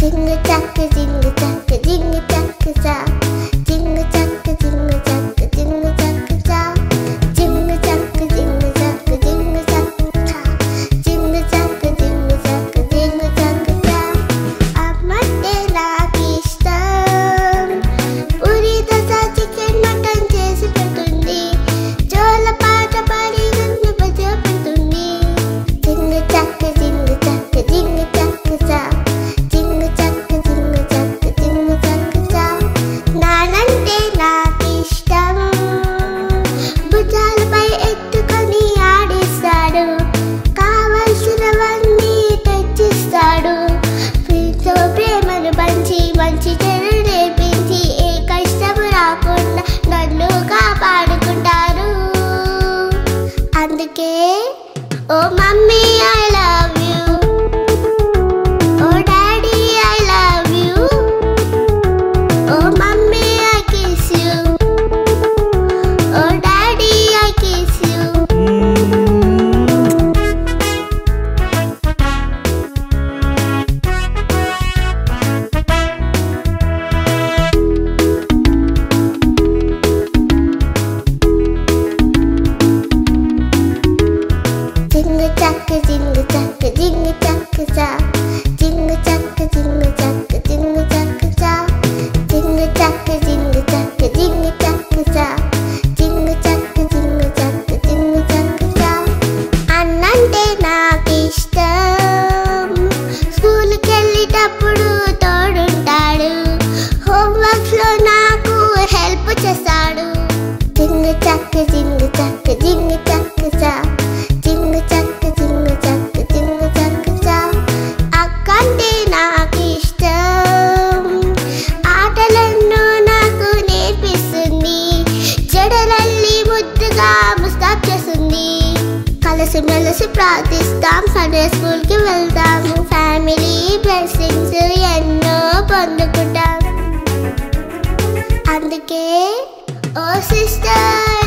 Jingle chakka, jingle chakka, jingle chakka cha. Jingle chakka, jingle chakka, jingle chakka cha. Jingle chakka, jingle chakka, jingle chakka cha. Jingle chakka, jingle chakka, jingle chakka cha. Ammante naaki ishtam. Puri dosa chicken mutton chesi petundi. Chola paata padi gannu baja petundi. Jingle chakka, jingle chakka, jingle chakka cha. Jingle chakka, jingle chakka, jingle chakka cha. Nanante naaki ishtam. భుజాలపై ఎత్తుకొని ఆడిస్తాడు, కావలసినవన్నీ తెచ్చిస్తాడు. వీరితో ప్రేమను పంచి మంచి చెడు నేర్పించి ఏ కష్టము రాకుండా నన్ను కాపాడుకుంటారు. అందుకే oh mommy I love you, oh daddy I love you, oh mommy I kiss you, oh daddy I kiss you. Jingle chakka, jingle chakka, jingle chakka cha. Jingle chakka, jingle chakka, jingle chakka cha. Jingle chakka, jingle chakka, jingle chakka cha. Jingle chakka, jingle chakka, jingle chakka cha. అన్నంటే నాకు ఇష్టం. స్కూల్కి వెళ్ళేటప్పుడు తోడుంటాడు, homeworks లో నాకు help చేస్తాడు. Jingle chakka, jingle chakka, jingle chakka cha. Jingle chakka, jingle chakka, jingle chakka cha. అక్కంటే నాకు ఇష్టం. ఆటలెన్నో నాకు నేర్పిస్తుంది, జడలల్లి ముద్దుగా ముస్తాబ్ చేస్తుంది. కలిసి మెలిసి ప్రార్థిస్తాం, సండే స్కూల్కి వెళ్తాము. ఫ్యామిలీ బ్లెస్సింగ్స్ ఎన్నో పొందుకుంటాం. అందుకే ఓ సిస్టర్